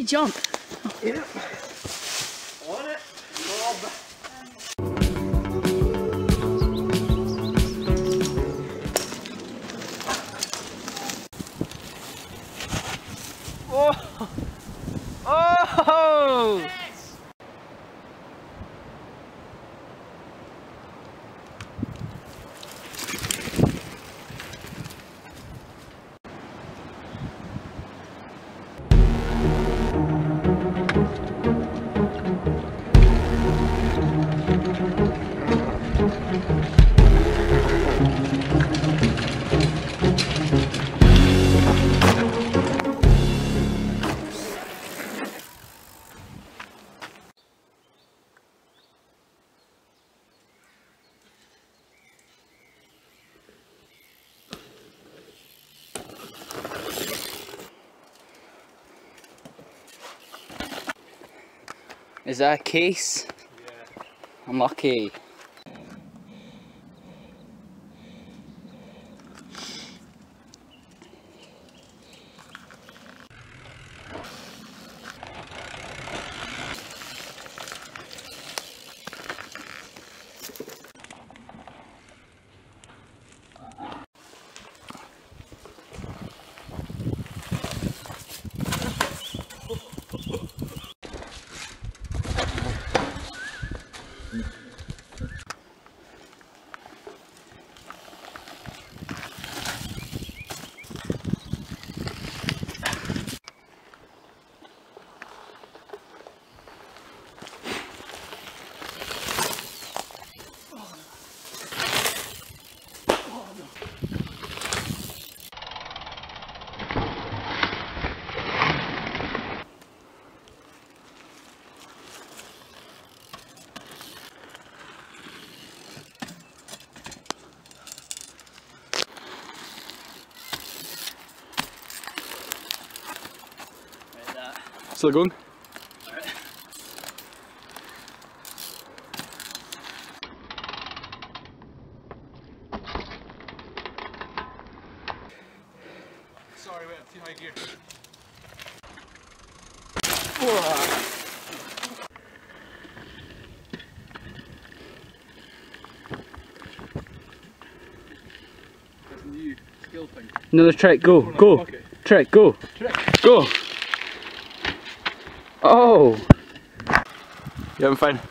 jump? Yep. On it, Bob. Oh! Oh! Yes. Is that a case? Yeah. Unlucky. Still going? Alright. Sorry, wait, I'm too high gear. That's a new skill thing. Another trick, go, go. Trick, go. Trick. Go. Oh. Yeah, I'm fine.